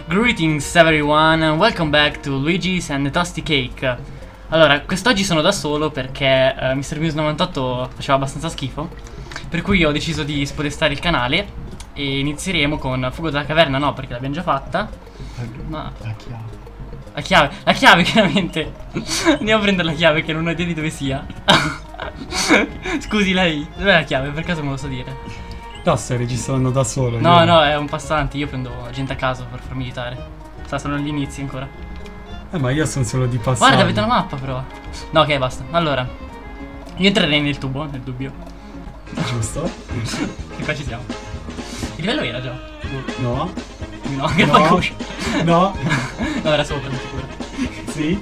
Greetings everyone, welcome back to Luigi's and the Toasty Cake. Allora, quest'oggi sono da solo perché MrMuse98 faceva abbastanza schifo, per cui ho deciso di spodestare il canale e inizieremo con Fuga dalla caverna, no, perché l'abbiamo già fatta. Ma la chiave chiaramente. Andiamo a prendere la chiave che non ho idea di dove sia. Scusi lei, dov'è la chiave? Per caso me lo so dire? No, stai registrando da solo. No, no, è un passante, io prendo gente a caso per farmi aiutare. Sono agli inizi ancora. Ma io sono solo di passaggio. Guarda, avete la mappa però. No, ok, basta. Allora, io entrerei nel tubo, nel dubbio. Giusto? E qua ci siamo. Il livello era già? No. No, che fai cuscio. No. No, era sopra, non sicuro. Sì.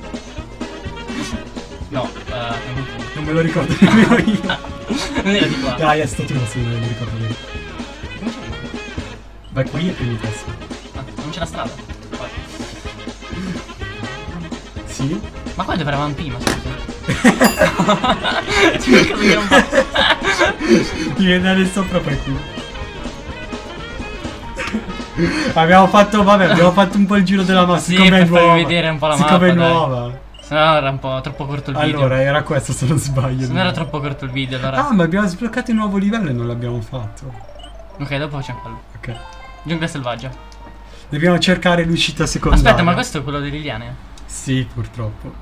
No, non me lo ricordo nemmeno io. Non era di qua. Dai, è stato un non mi ricordo bene. Come c'è? Vai qui e prendi testa. Ah, non c'è la strada. Qua. Sì. Ma qua dove eravamo prima, scusa? Cioè, cosa che non fa? Devi andare sopra poi qui. Abbiamo fatto un po' il giro della mappa. Sì, per farvi vedere un po' la mappa. Siccome è nuova. Se no era un po' troppo corto il video. Allora, era questo se non sbaglio. Se no era troppo corto il video, allora. Ah, ma abbiamo sbloccato il nuovo livello e non l'abbiamo fatto. Ok, dopo facciamo quello. Ok. Giungla selvaggia. Dobbiamo cercare l'uscita secondaria. Aspetta, ma questo è quello delle liane? Sì, purtroppo.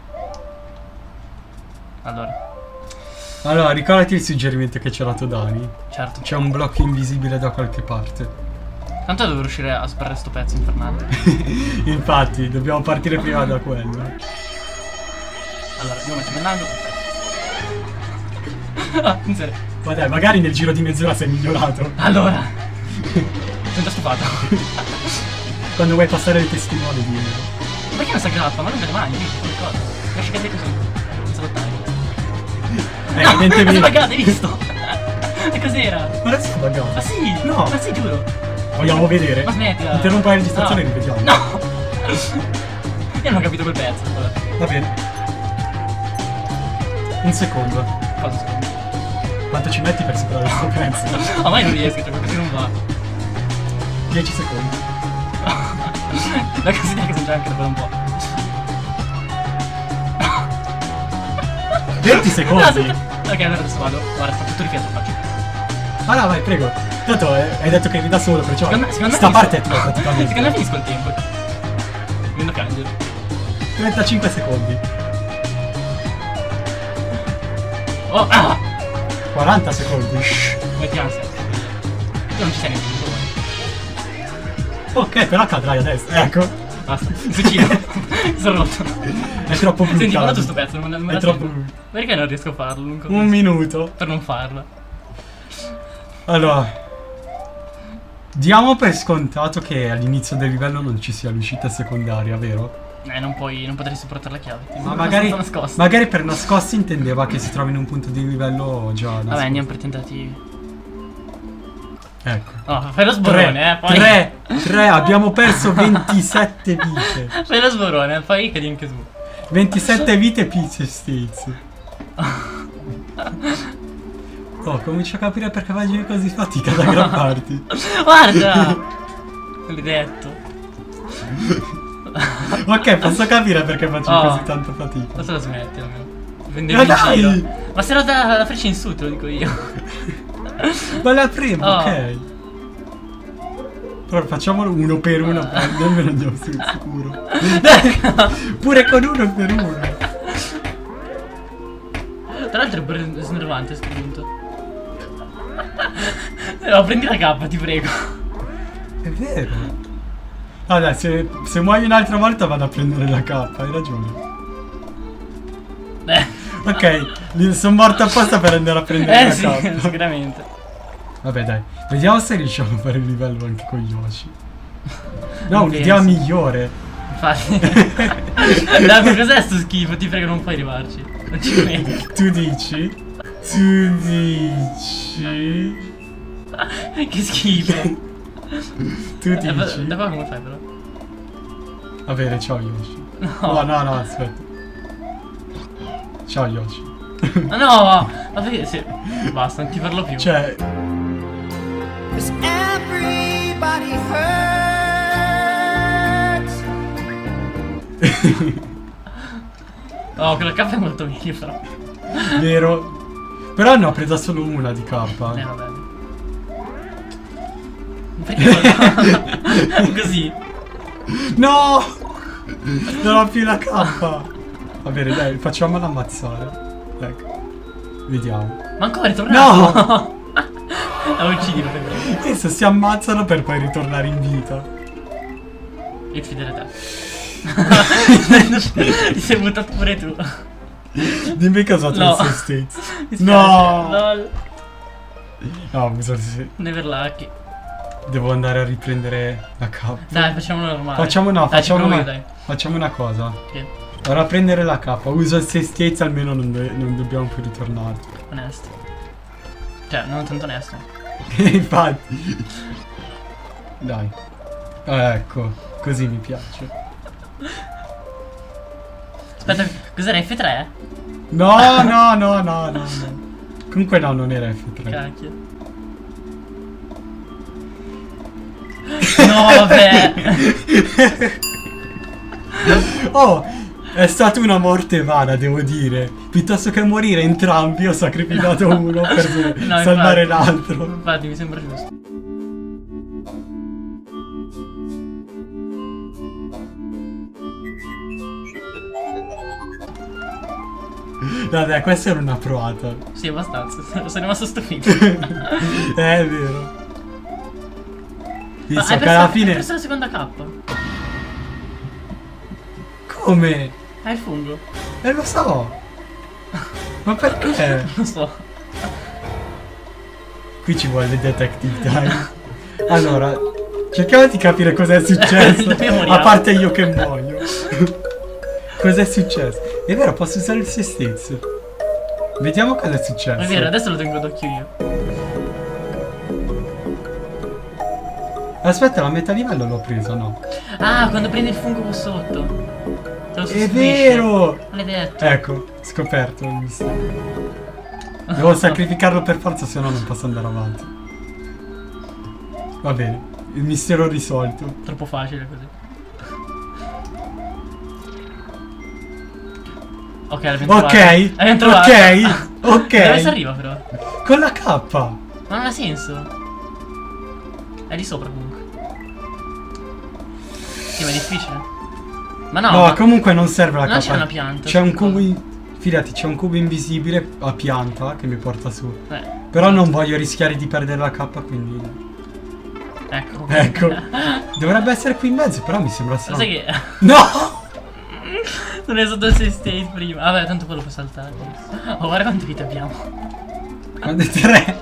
Allora, ricordati il suggerimento che ci ha dato Dani. certo. C'è un blocco invisibile da qualche parte. Tanto devo riuscire a sparare sto pezzo infernale. Infatti, dobbiamo partire prima da quello. Allora, io metto andando. Attenzione. Ma dai, magari nel giro di mezz'ora sei migliorato. Allora. Sono già stufato. Quando vuoi passare le testimoni, dimmelo. Perché non si aggrappa? Ma non vede mai, come cosa? Lascia cadere così. Senza lottare. No, evidentemente. è sbaggato, hai visto? E cos'era? Ma adesso è sbagliato. Ma sì! No. Ma sì, giuro! Vogliamo vedere? Ma smettila! Interrompa la registrazione e rivediamo. No! Io non ho capito quel pezzo. Vabbè. Va bene. Un secondo. Cosa secondo? Quanto ci metti per superare questo pezzo? Ormai non riesco, cioè così non va. 10 secondi. La casina che sono già anche dopo un po'. 20 secondi! Ok, allora adesso vado. Guarda, sta tutto rifiato, faccio. Ah no, vai, prego. Tanto hai detto che eri da solo, perciò Secondo me sta parte è tua praticamente. Secondo me finisco il tempo. Mi viene da piangere. 35 secondi. Oh, ah! 40 secondi. Mettiamo sempre. Tu non ci sei neanche. Ok, però cadrai adesso. Ecco. Basta, suicido. Sono rotto. È troppo brutto. Senti, guarda sto pezzo, non me È la troppo sento. brutto. Perché non riesco a farlo? Non capisco. Un minuto. Per non farlo. Allora, diamo per scontato che all'inizio del livello non ci sia l'uscita secondaria, vero? Non potresti portare la chiave. Ma magari per nascosti intendeva che si trovi in un punto di livello già nascosto. Vabbè, andiamo per tentativi. Ecco. Oh, fai lo sborone, poi. 3, abbiamo perso 27 vite. Fai lo sborone, poi cadi anche tu. 27 vite Pizza States. Oh, comincio a capire perché faccio così fatica ad aggrapparti. Guarda! L'hai detto. Ok, posso capire perché faccio così tanta fatica. Cosa la smetti almeno? Vendevi in giro. Ma se no la freccia in su, te lo dico io. Ma la prima, ok. Però facciamolo uno per uno, nemmeno andiamo sul sicuro. Pure con uno per uno. Tra l'altro è pure snervante sto punto. No, prendi la K, ti prego. È vero. Allora, se muoio un'altra volta vado a prendere la K, hai ragione. Ok, sono morto apposta per andare a prendere la K. Sì, sicuramente. Vabbè dai, vediamo se riusciamo a fare il livello anche con Yoshi. No, Non un'idea penso. migliore. Infatti. Dai, ma cos'è sto schifo? Ti prego, non puoi arrivarci. Non ci credo. Tu dici? Tu dici? Che schifo. Tu dici? Da qua come fai però? Va bene, ciao Yoshi. No. No, aspetta. Ciao Yoshi. Ma no! Ma perché se... Basta, non ti parlo più. Cioè... Cause everybody hurts Oh, quella K è molto meglio però. Vero? Però ne ho presa solo una di K. Vabbè. Perché così? No! Non ho più la K. Va bene, dai, facciamola ammazzare. Ecco. Vediamo. Ma ancora è tornato? No! La uccidilo per me. Adesso si ammazzano per poi ritornare in vita. E uccidere te. Ti sei buttato pure tu. Dimmi cosa ha No. Twisted States. Mi spiace. No! Lol. No, mi sa sì. Never lucky. Devo andare a riprendere la K. Dai, facciamolo normale. Facciamo no, Dai, ci facciamo provo una, io, dai. facciamo una cosa. Che? Ora a prendere la K. Uso il 6 States, almeno non dobbiamo più ritornare. Onesto. Cioè, non tanto onesto. Infatti. Dai. Ecco, così mi piace. Aspetta, cos'era F3? No, no, no, no, no, no. Comunque no, non era F3. Cacchio. No, vabbè. Oh, è stata una morte vana, devo dire. Piuttosto che morire entrambi, ho sacrificato uno per No, salvare infatti. l'altro. Infatti, mi sembra giusto. Vabbè, questa era una provata. Sì, abbastanza. Sono rimasto stupito. È vero. Ma Visto hai che alla hai fine... perso la seconda K. Come? Hai il fungo. Lo so. Ma perché? Non so. Qui ci vuole detective time. Allora, cerchiamo di capire cos'è successo. Dove moriamo? A parte io che muoio. Cos'è successo? È vero, posso usare il se stesso. Vediamo cosa è successo. È vero, adesso lo tengo d'occhio io. Aspetta, la metà livello l'ho presa, no? Ah, quando prendi il fungo qua sotto. Te lo È sostituisce. vero! Maledetto. Ecco, scoperto il mistero. Devo sacrificarlo per forza, se no non posso andare avanti. Va bene, il mistero risolto. Troppo facile così. Ok, l'abbiamo trovato. Ok, L'abbiamo trovato. ok, ok. Dove si arriva però? Con la K. Ma non ha senso. È di sopra comunque. Sì, ma è difficile. Ma no, No, ma comunque non serve la non K. c'è una pianta. C'è un cubo. Fidati, c'è un cubo invisibile a pianta che mi porta su. Eh, Però non voglio rischiare di perdere la K, quindi. ecco. Ecco. Dovrebbe essere qui in mezzo, però mi sembra Lo strano. sai che No! non è stato il 6 state prima. Vabbè, tanto quello può saltare. Oh, guarda quante vite abbiamo. Quando 3.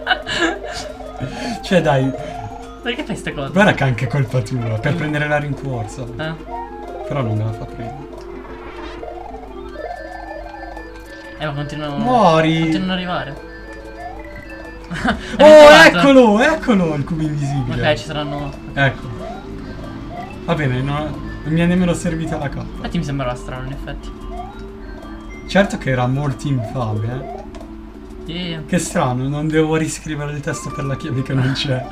Cioè dai, Perché fai ste cose? guarda che è anche colpa tua per prendere la rincorsa. Però non me la fa prendere. Ma continuano. Muori! Continuano ad arrivare. Oh, Abbiamo trovato. eccolo il cubo invisibile. Ok, ci saranno. Ecco. Va bene, non mi è nemmeno servita la K. Infatti mi sembrava strano in effetti. Certo che era molto infame, eh. Yeah. Che strano, non devo riscrivere il testo per la chiave che non c'è.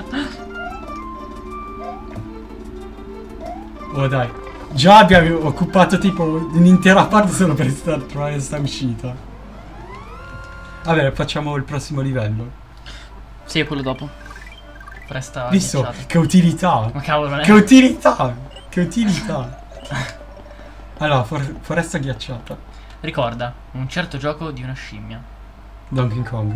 Oh dai. Già abbiamo occupato tipo un'intera parte solo per trovare sta uscita. Vabbè, facciamo il prossimo livello. Sì, è quello dopo. Resta Visto? ghiacciato. Che utilità! Ma cavolo, non è. Che utilità! Che utilità! Allora, foresta ghiacciata. Ricorda, un certo gioco di una scimmia. Donkey Kong.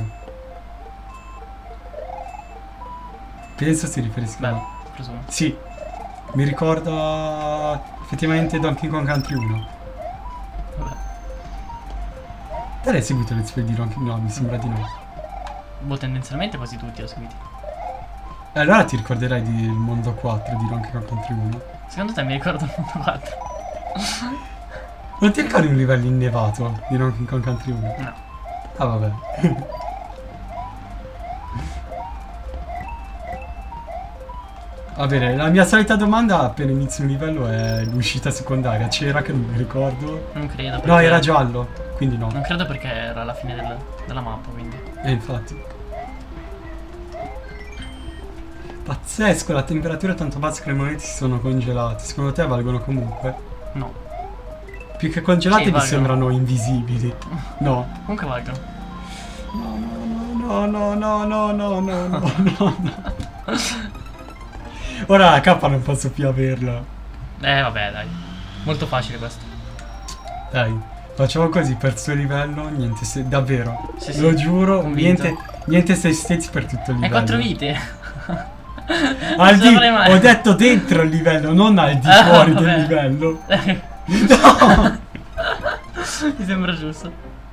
Penso si riferisca. Beh, presumo. Sì. Mi ricorda effettivamente Donkey Kong Country 1. Vabbè. Te l'hai seguito le sfide di Donkey Kong? No, mi sembra di no. Boh, tendenzialmente quasi tutti ho seguiti. Allora ti ricorderai del mondo 4 di Donkey Kong Country 1. Secondo te mi ricordo il mondo 4? Non ti ricordi un livello innevato di Donkey Kong Country 1? No. Ah vabbè. Va bene, la mia solita domanda appena inizio un livello è l'uscita secondaria. C'era che non mi ricordo. Non credo perché. No, era giallo, quindi no. Non credo perché era alla fine della mappa, quindi. Infatti. Pazzesco, la temperatura è tanto bassa che le monete si sono congelate. Secondo te valgono comunque? No. più che congelate Sì, mi valgono. sembrano invisibili. No. Comunque valgono. No, no, no, no, no, no, no, no, no. Ora la K non posso più averla. Vabbè, dai. Molto facile questo. Dai, facciamo così per il suo livello, niente, davvero. Sì, Lo sì, giuro, convinto. niente 6 states per tutto il Hai livello. 4 vite. Al Non ce la farei mai. ho detto dentro il livello, non al di Ah, fuori vabbè. del livello. No! Mi sembra giusto.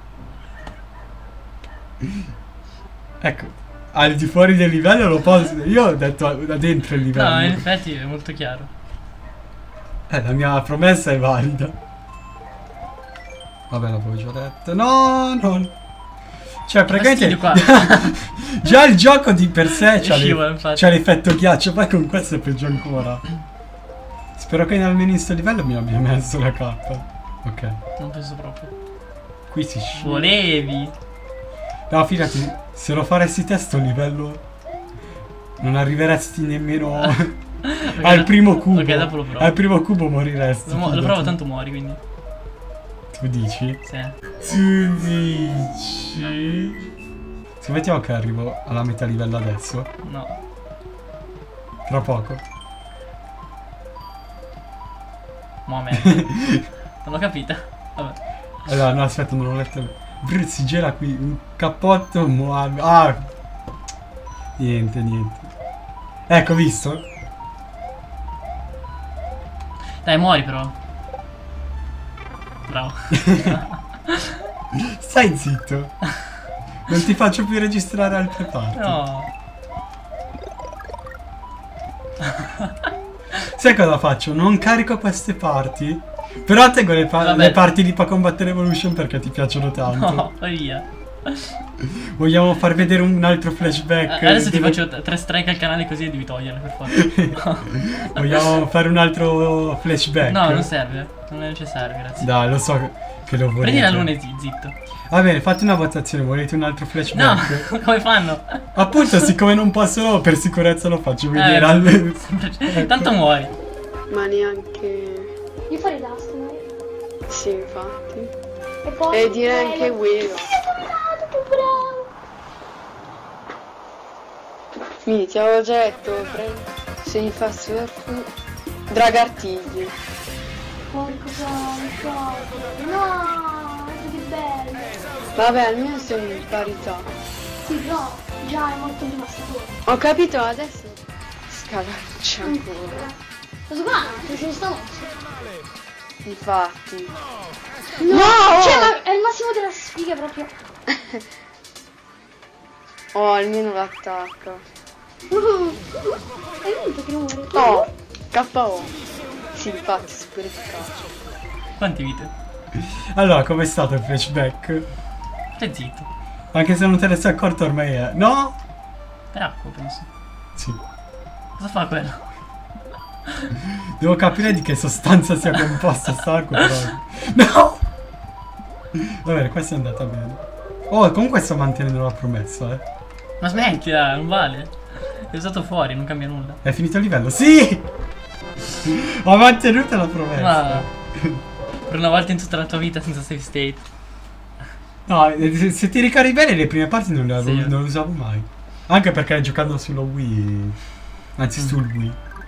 Ecco, al di fuori del livello lo posso. Io ho detto da dentro il livello. No, in effetti è molto chiaro. La mia promessa è valida. Vabbè, l'avevo già detto. No, no. Cioè, praticamente. Fastidio Già il gioco di per sé Scivola, infatti. c'ha l'effetto ghiaccio, poi con questo è peggio ancora. Spero che almeno in sto livello mi abbia messo la K. Ok. Non penso proprio. Qui si scivola. Volevi. No, fidati, se lo faresti te sto livello non arriveresti nemmeno al primo cubo. Ok, dopo lo provo. Al primo cubo moriresti. Lo fidati. provo tanto muori, quindi. Tu dici? Sì. Tu dici? Se mettiamo che arrivo alla metà livello adesso, No. tra poco. Mohamed. Non l'ho capita. Vabbè. Allora, no, aspetta, non l'ho letto. Brr, si gela qui, un cappotto Mohammed. Ah! Niente, niente. Ecco, visto? Dai, muori però. Bravo. Stai zitto. Non ti faccio più registrare altre parti. No. Sai cosa faccio? Non carico queste parti. Però tengo le Vabbè. parti di Pa Combattere Evolution perché ti piacciono tanto. No, vai via. Vogliamo far vedere un altro flashback? Adesso ti dove- faccio 3 strike al canale così devi toglierle per forza. Vogliamo fare un altro flashback? No, non serve. Non è necessario, grazie. Dai, lo so che lo volete. Prendi la luna e zitto. Va bene, fate una votazione, volete un altro flashback? No, come fanno? Appunto, siccome non posso, per sicurezza lo faccio vedere al... Tanto muori. Ma neanche... Io farei Dust, no? Sì, infatti. E poi... E direi anche Willow. Che bravo! Mi ti avevo già detto, se mi fa surf, Dragartigli. Porco santo! No! Che bello! Vabbè, almeno siamo in parità. Sì, però già è molto devastatorio. Ho capito, adesso scalaccia ancora. Lo so qua, non ce ne sta mosso. Infatti. No! Cioè, ma è il massimo della sfiga proprio. Oh, almeno l'attacca. Hai vinto che non muore. Oh, KO. Sì, infatti, super efficace. Quanti vite? Allora, com'è stato il flashback? Stai zitto. Anche se non te ne sei accorto ormai è... No? È acqua, penso. Sì. Cosa fa quello? Devo capire di che sostanza sia composta sta acqua, però... No! Va bene, questa è andata bene. Oh, comunque sto mantenendo la promessa, Ma smettila, non vale. È usato fuori, non cambia nulla. È finito il livello? Sì! Ho mantenuto la promessa. Ma per una volta in tutta la tua vita senza save state. No, se ti ricordi bene le prime parti non le, Sì. non le usavo mai. Anche perché giocando sullo Wii. Anzi sul Wii.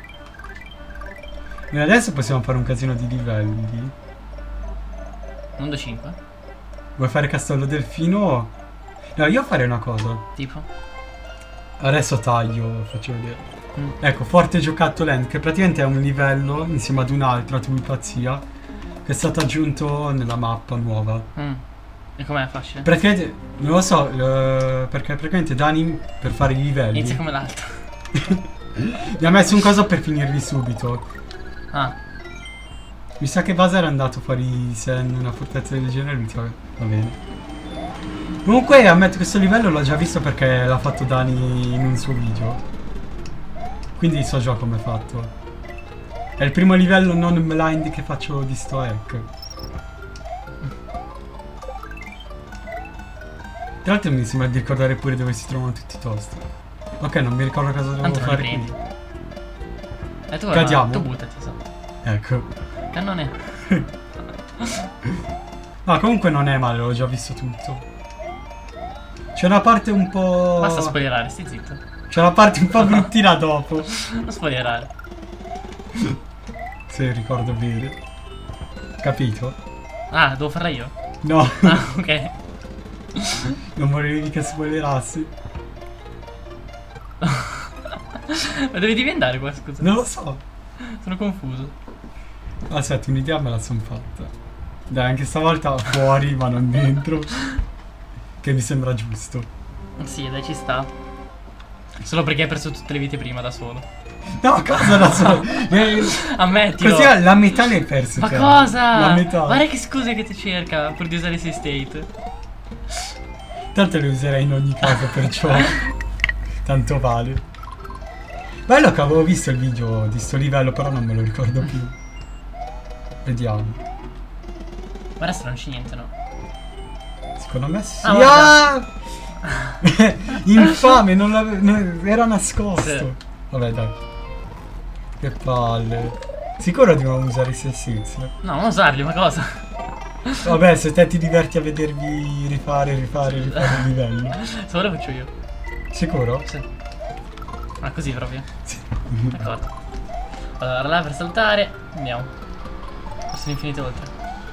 E adesso possiamo fare un casino di livelli. Non do 5. Vuoi fare Castello Delfino? No, io farei una cosa. Tipo. Adesso taglio, faccio vedere. Mm. Ecco, Forte Giocattolo Land, che praticamente è un livello insieme ad un altro, a tua pazzia, che è stato aggiunto nella mappa nuova. E com'è facile? Praticamente, non lo so, perché praticamente Dani per fare i livelli Inizia come l'altro. mi ha messo un coso per finirli subito. Ah, Mi sa che Basa era andato fuori Sen, una fortezza del genere, lui va bene. Comunque ammetto che questo livello l'ho già visto perché l'ha fatto Dani in un suo video. Quindi so già come è fatto. È il primo livello non blind che faccio di sto hack. Tra l'altro mi sembra di ricordare pure dove si trovano tutti i toast. Ok, non mi ricordo cosa devo tanto non fare li prendi. qui. E tu Cadiamo? Tu buttati, so. Ecco. Cannone. Ma comunque non è male, l'ho già visto tutto. C'è una parte un po'... Basta spoilerare, stai zitto. C'è una parte un po' bruttina dopo. Non spoilerare. Se ricordo bene. Capito? Ah, devo farla io? No. Ah, ok. Non volevi che spoilerassi. Ma devi andare qua, scusa? Non lo so. Sono confuso. Aspetta, un'idea me la son fatta. Dai, anche stavolta fuori, ma non dentro. Che mi sembra giusto. Sì, dai, ci sta. Solo perché hai perso tutte le vite prima da solo. No, cosa da solo? Ammettilo. Così la metà le hai perse. Ma te. cosa? La metà. Guarda che scuse che ti cerca pur di usare i 6 state. Tanto le userei in ogni caso, perciò tanto vale. Bello che avevo visto il video di sto livello, però non me lo ricordo più. Vediamo. Guarda se non c'è niente, no? Secondo me sì. Ah, Infame, era nascosto. Sì. Vabbè, dai. Che palle. Sicuro di non usare i sessi? No, non usarli, ma cosa? Vabbè, se te ti diverti a vedervi rifare il livello. Se vuole faccio io. Sicuro? Sì. Ah, così proprio. Sì. D'accordo. Allora, là per saltare. Andiamo. Sono infinite oltre.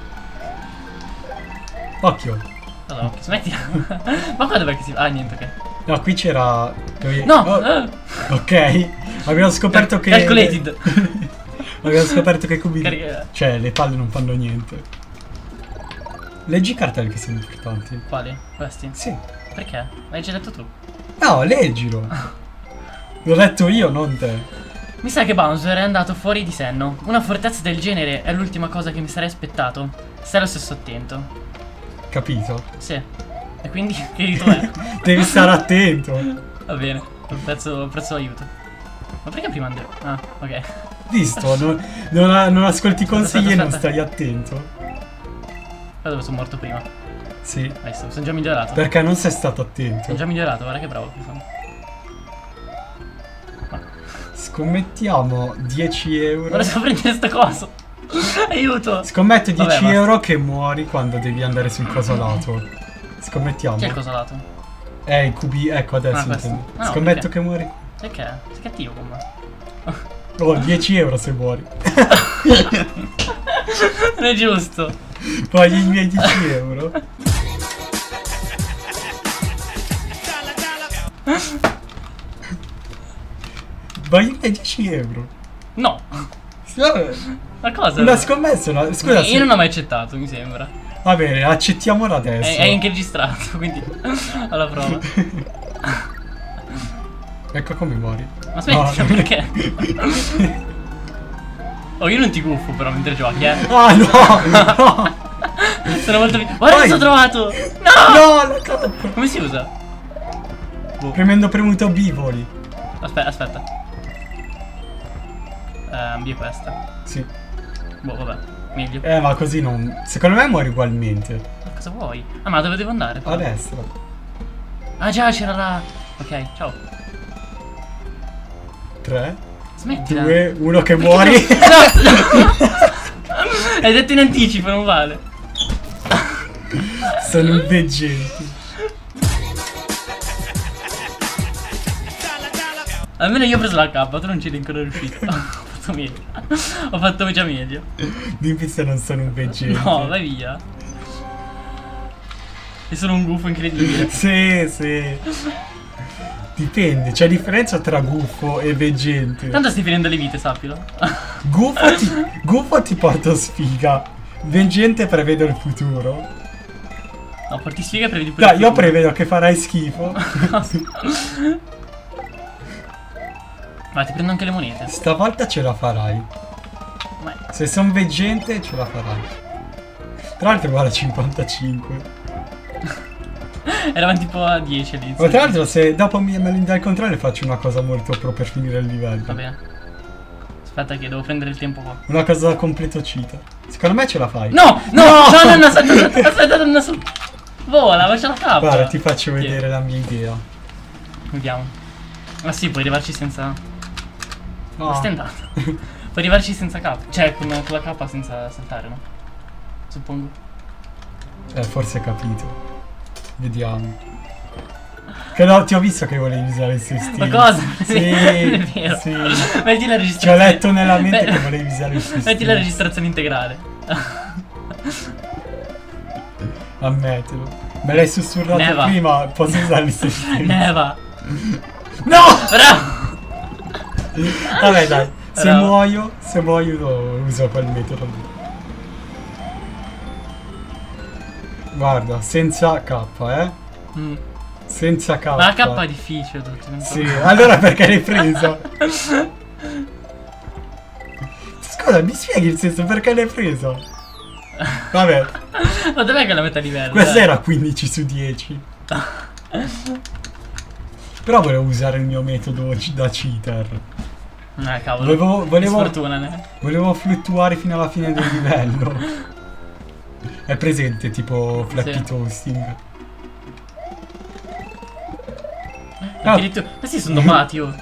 Occhio. Allora, occhio, smettila. Ma qua dov'è che si... Ah, niente, ok. No, qui c'era... No! Oh, ok. Abbiamo scoperto che... Calculated. Abbiamo scoperto che i cubi... Carica. Cioè, le palle non fanno niente. Leggi i cartelli che sono importanti. Quali? Questi? Sì. Perché? L'hai già detto tu. No, leggilo. L'ho letto io, non te. Mi sa che Bowser è andato fuori di senno. Una fortezza del genere è l'ultima cosa che mi sarei aspettato. Stai allo stesso attento. Capito? Sì. E quindi che rito è? Devi stare attento. Va bene. Prezzo aiuto. Ma perché prima andiamo? Ah, ok. Visto? Non ascolti i consigli e non Aspetta. stai attento. Da dove sono morto prima? Sì. Adesso, sono già migliorato. Perché non sei stato Sono attento. già migliorato, guarda che bravo che sono. Scommettiamo 10 euro. Ora devo prendere sta cosa. Aiuto! Scommetto 10 Vabbè, basta. euro che muori quando devi andare sul coso lato. Scommettiamo. Chi è il coso lato? I cubi, ecco adesso Ah, questo. intendo. Ah, no, Scommetto perché? che muori. Perché? Sei cattivo con me. Oh, 10 euro se muori. Non è giusto. Voglio i miei 10 euro. Voglio i miei 10 euro. No. Ma cosa? Una scommessa, scusa. Io non ho mai accettato, mi sembra. Va bene, accettiamola adesso. È anche registrato, quindi alla prova. Ecco come muori. Ma smetti, No. perché? Oh, io non ti guffo però mentre giochi, Ah no! Sono molto... Guarda Vai. cosa ho trovato! No! No, la coppa. Come si usa? Premendo premuto B voli. Aspetta. Ambie questa. Sì. Boh, vabbè. Meglio. Ma così non... Secondo me muori ugualmente. Ma cosa vuoi? Ah, ma dove devo andare? A destra. Ah già, c'era la... Ok, ciao. 3, Smettila. 2, 1 che muori. No! Hai detto in anticipo, non vale. Sono un veggente. Almeno io ho preso la K, tu non c'eri ancora riuscito. Ho fatto meglio. Ho fatto già meglio. Dimmi se non sono un veggente. No, vai via. E sono un gufo incredibile. Sì. Dipende, c'è differenza tra guffo e veggente. Tanto stai finendo le vite, sappilo. Guffo ti porta sfiga. Veggente prevede il futuro. No, porti sfiga e prevedi pure Dai, il io futuro. prevedo che farai schifo. Ma ti prendo anche le monete. Stavolta ce la farai. Ma... Se son veggente ce la farai. Tra l'altro guarda 55. Eravamo tipo a 10 all'inizio. Ma tra l'altro se dopo me lo dai il controllo faccio una cosa molto pro per finire il livello. Va bene. Aspetta che devo prendere il tempo qua. Una cosa da completo cita. Secondo me ce la fai. No, aspetta. Vola, faccia la cappa. Guarda, ti faccio vedere la mia idea. Vediamo. Ah sì, puoi arrivarci senza... No. Dove stai andando? Puoi arrivarci senza cappa. Cioè, con la cappa senza saltare, no? suppongo. Forse hai capito. Vediamo. Che no, ti ho visto che volevi usare il sistema. Ma cosa? Sì, Non è vero. sì. Metti la Ci ho registrazione. letto nella mente che volevi usare il sistema. Metti la registrazione integrale. Ammettilo. Me l'hai sussurrato Neva. prima, posso usare il sistema. Neva. No! Bravo. Vabbè dai, se Bravo. muoio uso quel metodo lì. Guarda, senza K, Mm. senza K. Ma la K è difficile tutto. Sì, allora perché l'hai preso? Scusa, mi spieghi il senso perché l'hai preso? Vabbè, Ma dov'è che la mette a livello? questa era 15 su 10. Però volevo usare il mio metodo da cheater. Cavolo. Volevo Sfortuna, ne? Volevo fluttuare fino alla fine del livello. È presente tipo Flappy Sì. Toasting. Addirittura. Questi sono domati, oh.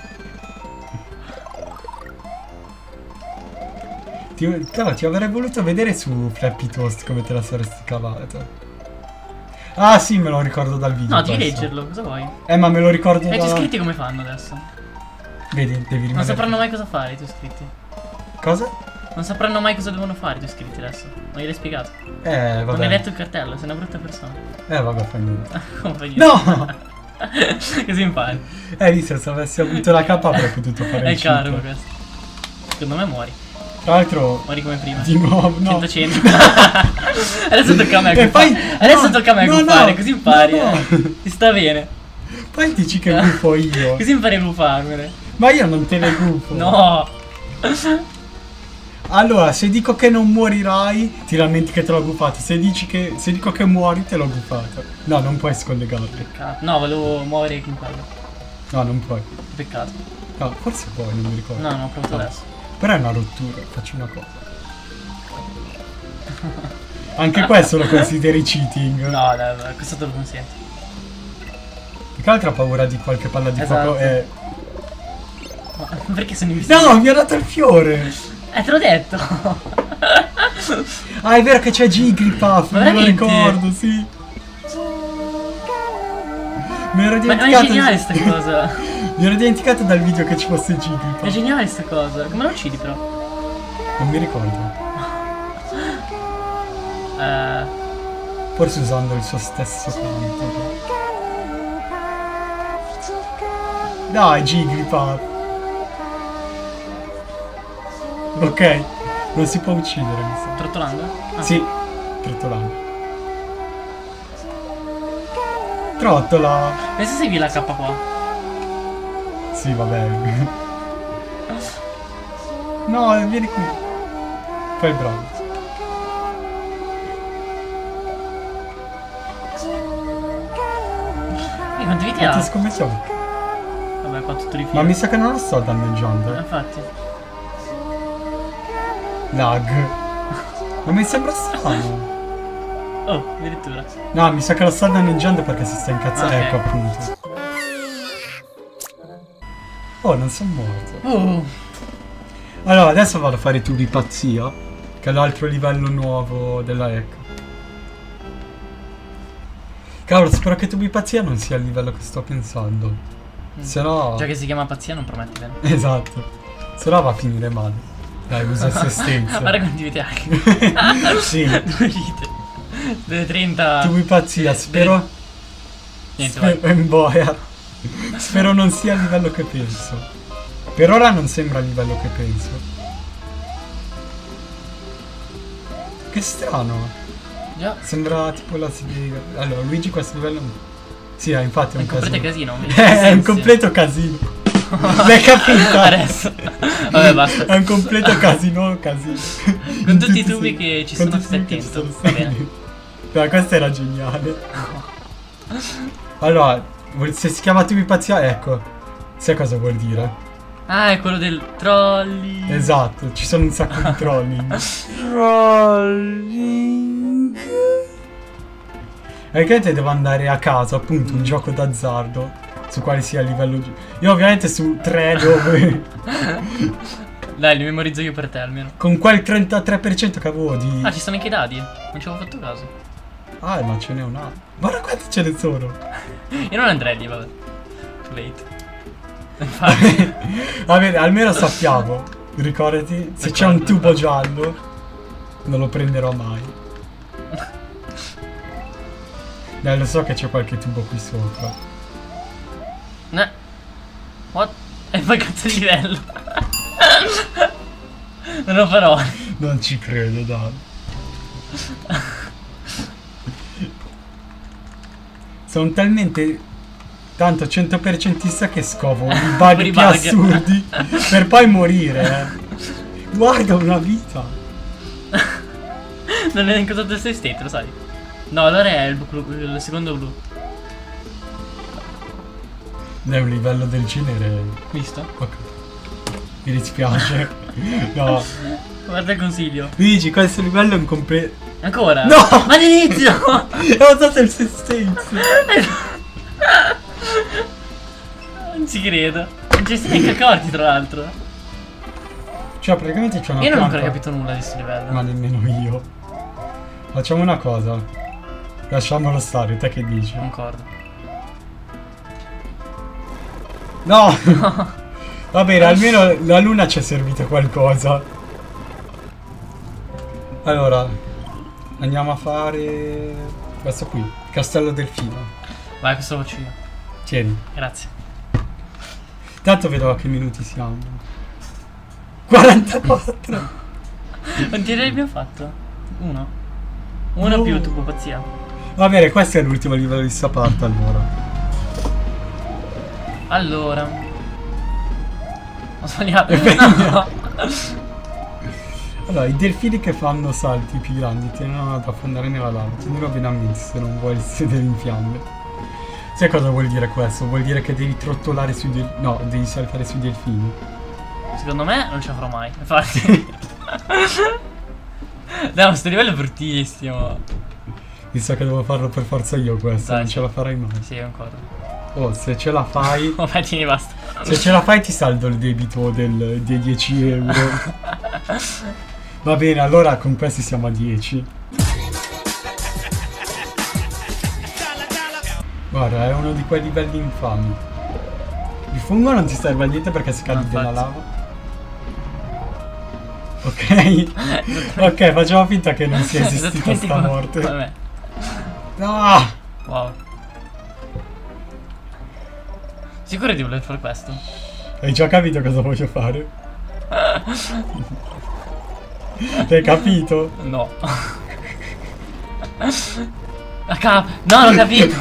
Ti avrei voluto vedere su Flappy Toast come te la saresti cavata. Ah sì, me lo ricordo dal video. No, devi questo. leggerlo, cosa vuoi? Ma me lo ricordo E i tuoi da... iscritti come fanno adesso? Vedi, devi rimanere... Non sapranno mai cosa fare i tuoi iscritti. Cosa? Non sapranno mai cosa devono fare i tuoi iscritti adesso. Non gliel'hai spiegato. Vabbè. Non hai letto il cartello, sei una brutta persona. Vabbè, fa niente. Come fai niente? No! Così impari. Visto, se avessi avuto la K avrei potuto fare È il caro cheat. questo. Secondo me muori. Tra l'altro... Muori come prima. Di nuovo, no. 100. Adesso tocca a me E poi- Adesso no, tocca a me no, gufare, no, così impari. no, no. Ti sta bene. Poi dici che gufo io. Così impari a gufarmene. Ma io non te le gufo. No. Allora, se dico che non morirai, ti lamenti che te l'ho gufato. Se dico che muori, te l'ho gufato. No, non puoi scollegarli. Peccato. No, volevo muovere il quinquadro. No, non puoi. Peccato. No, forse puoi, non mi ricordo. No, non ho provato No. adesso. Però è una rottura, faccio una cosa. Anche questo lo consideri cheating. No, dai, questo te lo consento. Più che altro ho paura di qualche palla di Esatto. fuoco. Ma perché sono invisibile? No, mi ha dato il fiore. Te l'ho detto. Ah, è vero che c'è Jigglypuff, me lo Veramente? ricordo, sì. Mi ero Ma è dimenticato. geniale sta cosa. Mi ero dimenticato dal video che ci fosse Jigglypuff. È geniale sta cosa. Come lo uccidi però? Non mi ricordo. Forse usando il suo stesso canto. Dai, Jigglypuff. Ok, non si può uccidere, mi sa. Trottolando? Ah. Sì, trottolando. Trottola. Pensa se segui la K qua. Sì, vabbè. No, vieni qui. Fai bravo. E quanti viti Quante ha? scommettiamo? Vabbè, qua tutto di filo. Ma mi sa che non lo sto danneggiando. Infatti. Lag. Ma mi sembra strano. Oh, addirittura. No, mi sa che lo sta danneggiando perché si sta incazzando. Ok. Ecco appunto. Oh, non sono morto. Allora, adesso vado a fare i tubi pazzia, che è l'altro livello nuovo della ECO. Cavolo, spero che tubi pazzia non sia il livello che sto pensando. Se no... Già che si chiama pazzia non prometti bene. Esatto. Se no va a finire male. Dai, usa assistenza. Guarda quanti viti hai. Sì. 2 vite. Delle 30. Tubi pazzia, spero... Niente, vai. Spero in boia. Spero non sia il livello che penso. Per ora non sembra il livello che penso. Che strano. Già. Sembra tipo la sigla. Allora, Luigi questo livello... Sì, infatti è È un un completo casino. casino. È un completo casino. L'hai capito? Adesso. Vabbè, basta. È un completo casino, casino. Con tutti i tubi che ci con sono, tutti i stai tubi che attento. ci sono, Va stai bene. attento. Dai, questa era geniale. Allora, se si chiama tubi pazzia, ecco. Sai cosa vuol dire? Ah, è quello del trolley. Esatto, ci sono un sacco di trolling. Perché devo andare a caso, appunto, un gioco d'azzardo su quale sia il livello. Io ovviamente su 3 dove Dai, li memorizzo io per te almeno. Con quel 33% che avevo di... Ah, ci stanno anche i dadi? Non ci avevo fatto caso. Ah, ma ce n'è un altro. Guarda quanti ce ne sono. Io non andrei lì, vabbè. Too late. Infatti. Va bene, almeno sappiamo. Ricordati, se c'è un tubo giallo, non lo prenderò mai. Dai, lo so che c'è qualche tubo qui sopra. What? E poi cazzo di livello. Non lo farò. Non ci credo, dai. Sono talmente tanto 100%ista che scovo i bug più assurdi per poi morire. Guarda, una vita. Non è incontrato il save state, lo sai? No, allora è il secondo blu. È un livello del genere. Visto? Ok. Mi dispiace. No. Guarda il consiglio. Luigi, questo livello è un completo. Ancora? No! Ma all'inizio! Ho usato il save. Non ci credo. Non ci siamo neanche accorti, tra l'altro. Cioè, praticamente c'è una Io non ho pianta. ancora capito nulla di questo livello. Ma nemmeno io. Facciamo una cosa. Lasciamolo stare, te che dici? Concordo. No! Va bene, almeno la luna ci è servita qualcosa. Allora, andiamo a fare questo qui, Castello Delfino. Vai, questo lo faccio io. Tieni. Grazie. Tanto vedo a che minuti siamo. 44. Quanti livelli abbiamo fatto? Uno? Uno No. più tubo pazzia. Va bene, questo è l'ultimo livello di sta parte allora. Allora. Ho sbagliato. No. Allora, i delfini che fanno salti più grandi tendono ad affondare nella lava. Tienilo bene a mente se non vuoi sedere in fiamme. Sai cosa vuol dire questo? Vuol dire che devi trottolare sui delfini. No, devi saltare sui delfini. Secondo me non ce la farò mai. Infatti. No, questo livello è bruttissimo. Mi sa che devo farlo per forza io questo, Dai. non ce la farai mai. Sì, concordo. Oh, se ce la fai. Vabbè, tieni, basta. Se ce la fai ti saldo il debito dei 10 euro. Va bene, allora con questi siamo a 10. Guarda, è uno di quei livelli infami. Il fungo non ti serve a niente perché si cade No, della infatti. lava. Ok. Ok, facciamo finta che non sia esistita Esattamente sta come- morte. Vabbè. No! Wow. Sicuro di voler fare questo? Hai già capito cosa voglio fare? Hai capito? No. La cap. No, l'ho capito.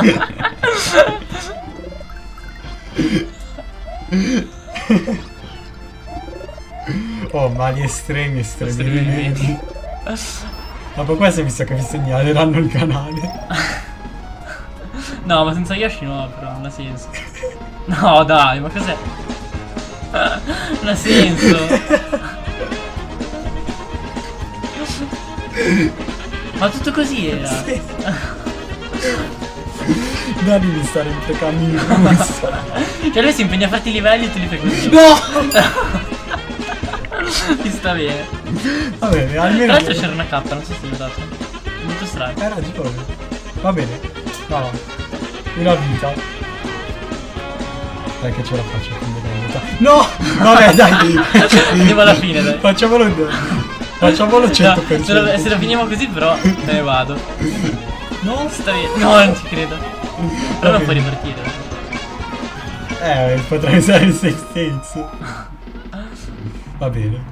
Oh, mali estremi, estremi. Estremi. Ma per questo mi sa che mi segnaleranno il canale. No, ma senza Yoshi no, però non ha senso. No, dai, ma cos'è? Non ha senso. Ma tutto così era. Sì. Dani mi sta rimplecando in busta. Cioè lui si impegna a farti i livelli e tu li fai così. No! Ti sta bene. Va bene, Tra almeno. l'altro c'era una cappa, non so se l'ho dato. Molto strano. Hai ragione. Va bene. No. Una vita. Dai che ce la faccio con delle vita. No! Vabbè, dai. Andiamo alla fine, dai. Facciamolo 100%. No, se lo finiamo così però me ne vado. No? Sta bene. No, non ci credo. Però non puoi ripartire. Potrei usare il save states. Va bene.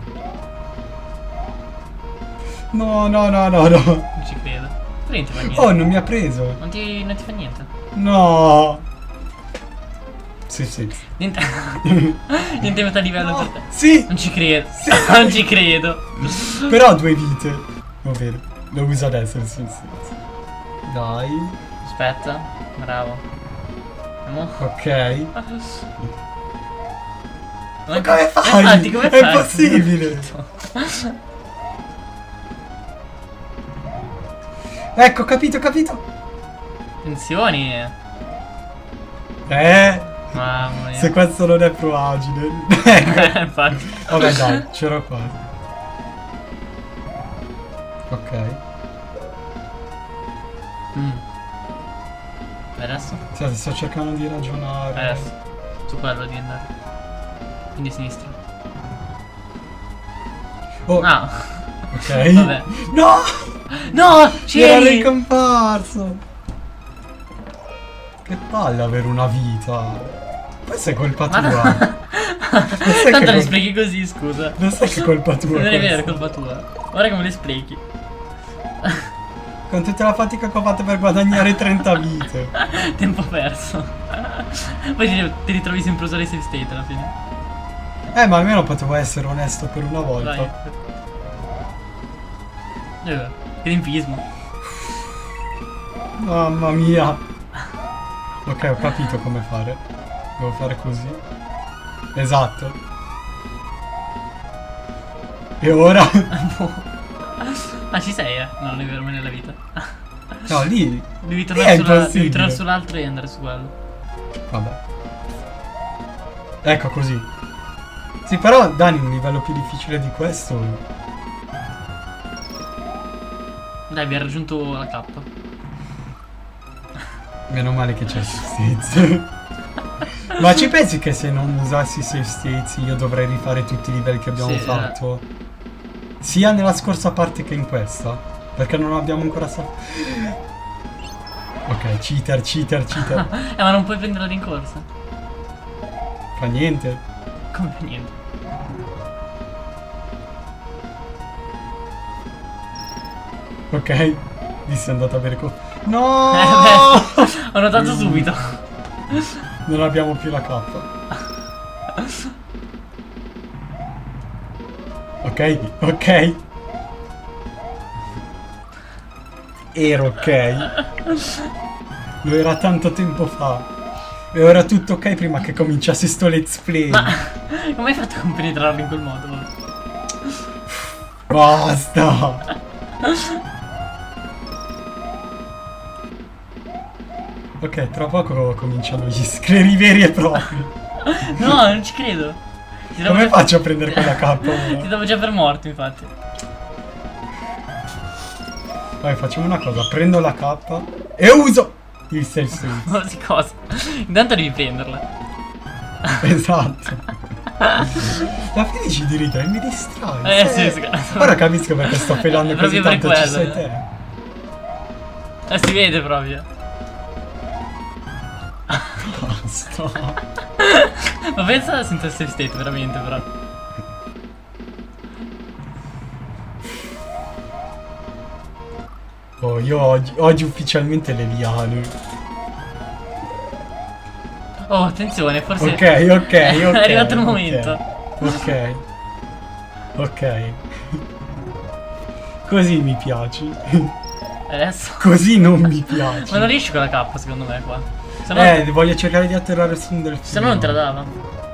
No. Non ci credo. Prendi, fa niente. Oh, non mi ha preso. Non ti fa niente. No. Sì. Niente. Niente metà livello per te. Sì. Non ci credo. Non ci credo. Però ha 2 vite. Va bene. Lo uso adesso il save states. Dai. Aspetta. Bravo. Andiamo. Ok. Ma come fai? Infatti, come È fai? impossibile. Ecco, capito. Attenzioni. Mamma mia. Se questo non è pro agile. Infatti. Vabbè dai, c'ero quasi. Ok. E adesso? Sì, sto cercando di ragionare. Adesso. Su quello di andare. Quindi a sinistra. Oh, Ah. ok. Vabbè. No! No! Era C'eri! ricomparso! Che palle avere una vita. Questa è colpa tua. Non sai Tanto che le sprechi così, scusa. Non sai che è colpa tua. Non è vero, è questa? colpa tua. Guarda come le sprechi. Con tutta la fatica che ho fatto per guadagnare 30 vite. Tempo perso. Poi ti ritrovi sempre a usare i save state alla fine. Ma almeno potevo essere onesto per una volta. Vai. Che tempismo. Mamma mia. Ok, ho capito come fare. Devo fare così. Esatto. E ora? Ah, ci sei, eh? No, non è vero, mai nella vita. No, lì. Devi È tornare, impossibile. devi tornare sull'altro e andare su quello. Vabbè. Ecco così. Sì, però Dani, un livello più difficile di questo. Dai, abbiamo raggiunto la K. Meno male che c'è save states. Ma ci pensi che se non usassi save states io dovrei rifare tutti i livelli che abbiamo Sì, fatto? Sia nella scorsa parte che in questa? Perché non abbiamo ancora Ok, cheater. Ma non puoi prendere la rincorsa. Fa niente. Come per niente. Ok. Lì sei andato a bere No! Beh, ho notato subito. Non abbiamo più la K. Ok. Ero ok. Lo era tanto tempo fa. E ora tutto ok prima che cominciasse sto let's play. Ma come hai fatto a compenetrarlo in quel modo? Basta. Ok, tra poco cominciano gli scleri veri e propri. No, non ci credo. Come faccio a prendere quella K? Ti davo già per morto, infatti. Vai, facciamo una cosa. Prendo la K e uso il save state. Quasi cosa. Intanto devi prenderla. Esatto. La finisci di ridere, mi distrai. Sì. Ora capisco perché sto pelando È così proprio per tanto, ci quello, sei te. Si vede proprio. Basta. Ma pensa senza save state, veramente, però. Oh, io oggi ufficialmente le liane. Oh, attenzione, forse... Ok. È arrivato il ok. momento. Ok. Così mi piaci. Adesso... Così non mi piaci. Ma non riesci con la K, secondo me, qua. Se no, voglio cercare di atterrare su un delfino. se no non te la dava.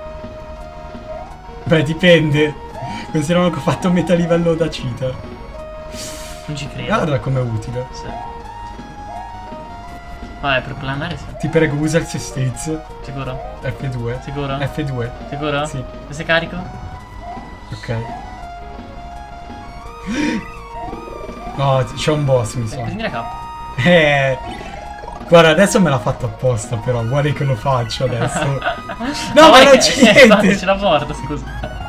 Beh, dipende. Considerando che ho fatto metà livello da cheater. Non ci credo. Guarda com'è utile. Sì. Vabbè, per planare sì. Ti prego, usa il save states. Sicuro? F2. Sicuro? F2. Sicuro? Sì. E se carico? Ok. No, c'è un boss, mi sa. Prendi la K. Guarda, adesso me l'ha fatto apposta, però vuole che lo faccio adesso. No, No, ma non che- c'è niente. ce la porta, scusa.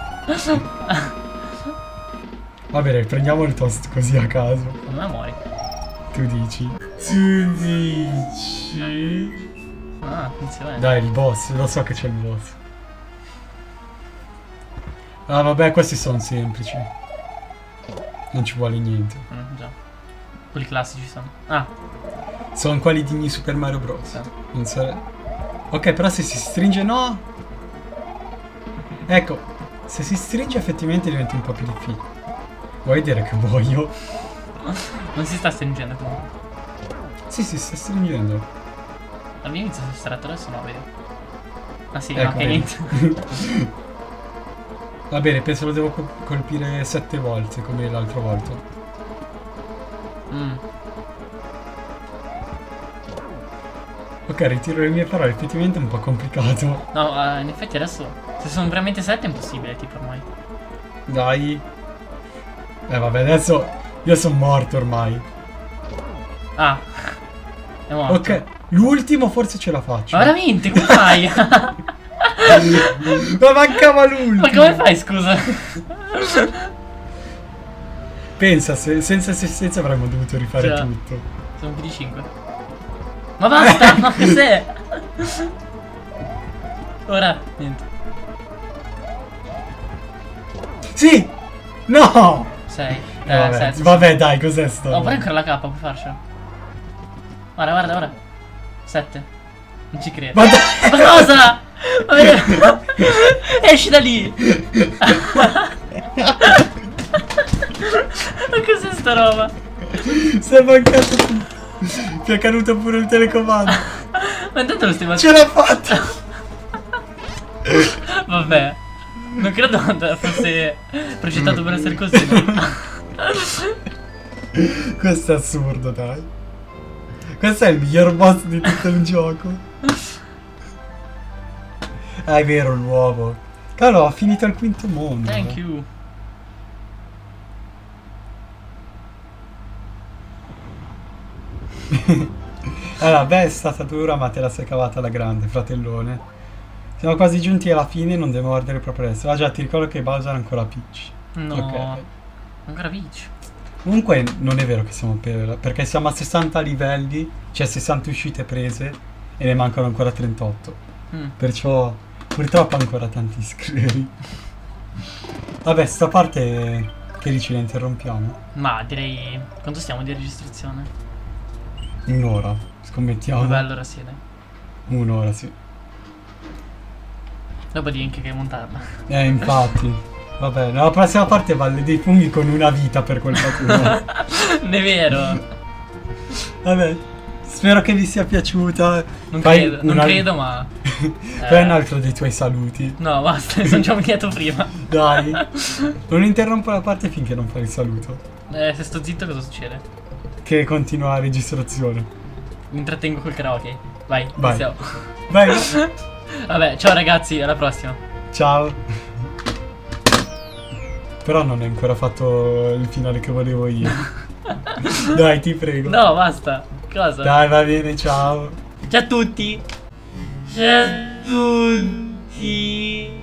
Va bene, prendiamo il toast così a caso. Secondo me muori. Tu dici? Tu dici? Ah, attenzione. Dai, il boss, lo so che c'è il boss. Ah, vabbè, questi sono semplici. Non ci vuole niente. Già. Quelli classici sono. Ah, Sono quelli di Super Mario Bros. sì. Non sare- Ok, però se si stringe no. Ecco, se si stringe effettivamente diventa un po' più difficile. Vuoi dire che voglio? Non si sta stringendo comunque. Sì, si sta stringendo. All'inizio inizia a essere stretto, adesso no, vedo. Ah sì, Ecco, no, che vedi. niente. Va bene, penso lo devo colpire 7 volte come l'altra volta. Ok, ritiro le mie parole, effettivamente è un po' complicato. No, in effetti adesso, se sono veramente 7 è impossibile, tipo ormai. Dai. Vabbè, adesso io sono morto ormai. Ah, è morto. Ok, l'ultimo forse ce la faccio. Ma veramente, come fai? Ma mancava l'ultimo. Ma come fai, scusa? Pensa, senza assistenza avremmo dovuto rifare Già. tutto. Sono più di 5. Ma basta, ma che sei? Ora, niente. Sì! No! 6. Vabbè, 7. vabbè, dai, cos'è sto? Oh, poi ancora la K, puoi farcela. Guarda, guarda, guarda. 7. Non ci credo. Ma dai! Ma cosa? Ma vedi- esci da lì! Ma cos'è sta roba? Si è mancato tutto. Ti è caduto pure il telecomando. Ma intanto lo stiamo Ce l'ha fatta! Vabbè. Non credo fosse progettato per essere così, no? Questo è assurdo, dai. Questo è il miglior boss di tutto il gioco. Ah, è vero, l'uovo. Cavolo, ha finito il quinto mondo. Thank you. Allora, beh, è stata dura, ma te la sei cavata alla grande, fratellone. Siamo quasi giunti alla fine, non devo mordere proprio adesso. Ah già, ti ricordo che Bowser è ancora Peach. No. Ok. Ancora Peach. Comunque non è vero che siamo perché siamo a 60 livelli, cioè 60 uscite prese e ne mancano ancora 38. Perciò purtroppo ancora tanti iscritti. Vabbè, sta parte che dici, la interrompiamo? Ma direi. Quanto stiamo di registrazione? Un'ora, scommettiamo. Vabbè, allora sì, dai. Un'ora, sì. Dopo devi anche montarla. Infatti. Vabbè, nella prossima parte vale dei funghi con una vita per quel qualcuno. Non è vero. Vabbè, spero che vi sia piaciuta. Non Fai credo, non credo, ma. Fai un altro dei tuoi saluti. No, basta, mi sono già umiliato prima. Dai. Non interrompo la parte finché non fai il saluto. Se sto zitto cosa succede? Che continua la registrazione. Mi intrattengo col karaoke. Vai, Vai. iniziamo. Vai. Vabbè, ciao ragazzi, alla prossima. Ciao. Però non hai ancora fatto il finale che volevo io. Dai, ti prego. No, basta. Cosa? Dai, va bene, ciao. Ciao a tutti. Ciao a tutti.